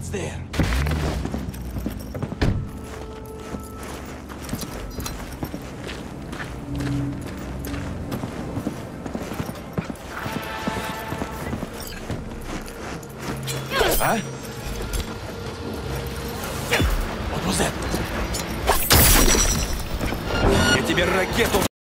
What's there? А? What was that? Я тебе ракету